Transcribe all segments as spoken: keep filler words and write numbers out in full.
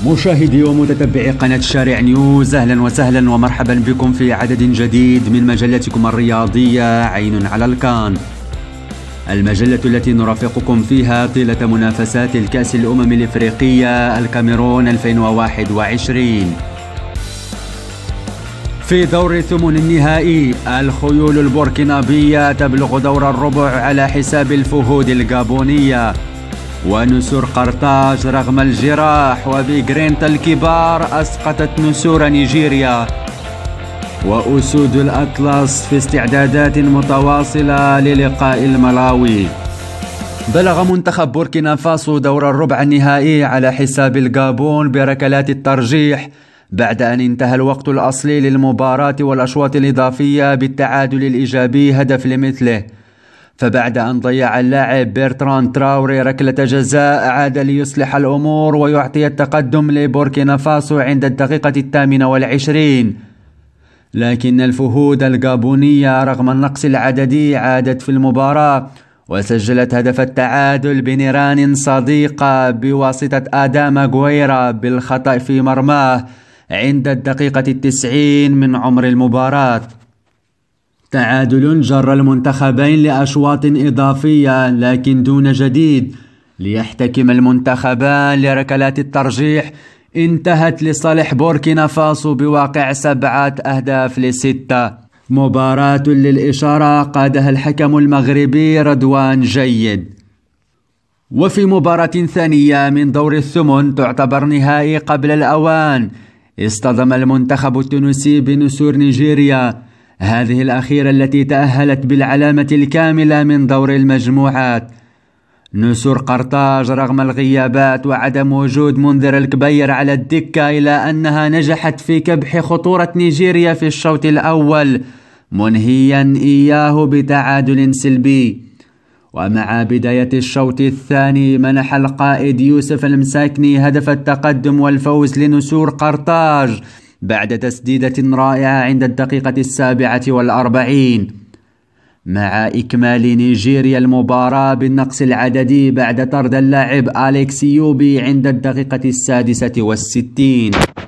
مشاهدي ومتتبعي قناة شارع نيوز، أهلا وسهلا ومرحبا بكم في عدد جديد من مجلتكم الرياضية عين على الكان، المجلة التي نرافقكم فيها طيلة منافسات الكأس الأمم الإفريقية الكاميرون ألفين وواحد وعشرين. في دور الثمن النهائي الخيول البوركينابية تبلغ دور الربع على حساب الفهود الغابونية، ونسور قرطاج رغم الجراح وبيغرينتا الكبار أسقطت نسور نيجيريا، وأسود الأطلس في استعدادات متواصلة للقاء الملاوي. بلغ منتخب بوركينا فاسو دور الربع النهائي على حساب الغابون بركلات الترجيح بعد أن انتهى الوقت الأصلي للمباراة والأشواط الإضافية بالتعادل الإيجابي هدف لمثله، فبعد أن ضيع اللاعب بيرتران تراوري ركلة جزاء عاد ليصلح الأمور ويعطي التقدم لبوركينا فاسو عند الدقيقة الثامنة والعشرين، لكن الفهود الغابونية رغم النقص العددي عادت في المباراة وسجلت هدف التعادل بنيران صديقة بواسطة آدام غويرا بالخطأ في مرماه عند الدقيقة التسعين من عمر المباراة. تعادل جر المنتخبين لأشواط إضافية لكن دون جديد، ليحتكم المنتخبان لركلات الترجيح انتهت لصالح بوركينا فاسو بواقع سبعة أهداف لستة. مباراة للإشارة قادها الحكم المغربي رضوان جيد. وفي مباراة ثانية من دور الثمن تعتبر نهائي قبل الأوان، اصطدم المنتخب التونسي بنسور نيجيريا، هذه الأخيرة التي تأهلت بالعلامة الكاملة من دور المجموعات. نسور قرطاج رغم الغيابات وعدم وجود منذر الكبير على الدكة إلا أنها نجحت في كبح خطورة نيجيريا في الشوط الأول منهيا إياه بتعادل سلبي، ومع بداية الشوط الثاني منح القائد يوسف المساكني هدف التقدم والفوز لنسور قرطاج بعد تسديدة رائعة عند الدقيقة السابعة والأربعين، مع إكمال نيجيريا المباراة بالنقص العددي بعد طرد اللاعب أليكس يوبي عند الدقيقة السادسة والستين.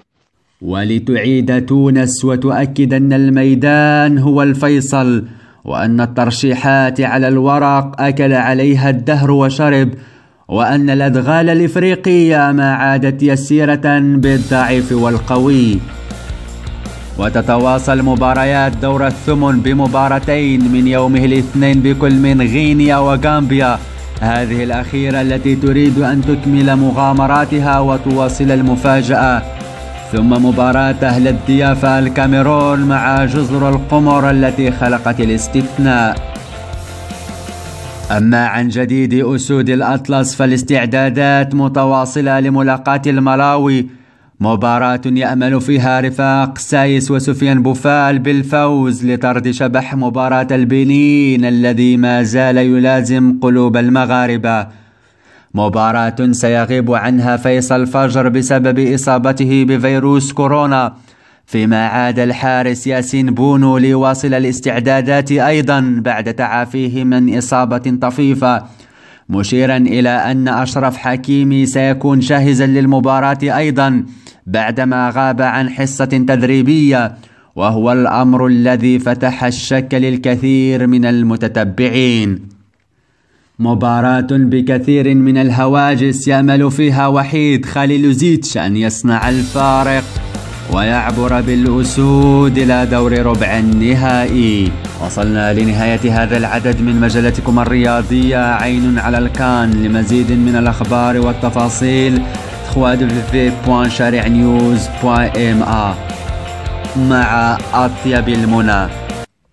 ولتعيد تونس وتؤكد أن الميدان هو الفيصل، وأن الترشيحات على الورق أكل عليها الدهر وشرب، وأن الأدغال الإفريقية ما عادت يسيرة بالضعيف والقوي. وتتواصل مباريات دور الثمن بمباراتين من يومه الاثنين بكل من غينيا وغامبيا، هذه الأخيرة التي تريد أن تكمل مغامراتها وتواصل المفاجأة، ثم مباراة أهل الضيافة الكاميرون مع جزر القمر التي خلقت الاستثناء. أما عن جديد أسود الأطلس فالاستعدادات متواصلة لملاقاة الملاوي، مباراة يأمل فيها رفاق سايس وسفيان بوفال بالفوز لطرد شبح مباراة البنين الذي ما زال يلازم قلوب المغاربة، مباراة سيغيب عنها فيصل فجر بسبب إصابته بفيروس كورونا، فيما عاد الحارس ياسين بونو ليواصل الاستعدادات أيضا بعد تعافيه من إصابة طفيفة، مشيرا إلى أن أشرف حكيمي سيكون جاهزا للمباراة أيضا بعدما غاب عن حصة تدريبية، وهو الأمر الذي فتح الشك للكثير من المتتبعين. مباراة بكثير من الهواجس يأمل فيها وحيد خليلوزيتش أن يصنع الفارق ويعبر بالأسود إلى دور ربع النهائي. وصلنا لنهاية هذا العدد من مجلتكم الرياضية عين على الكان، لمزيد من الأخبار والتفاصيل دبليو دبليو دبليو دوت شارع نيوز دوت إم إيه مع أطيب المنى.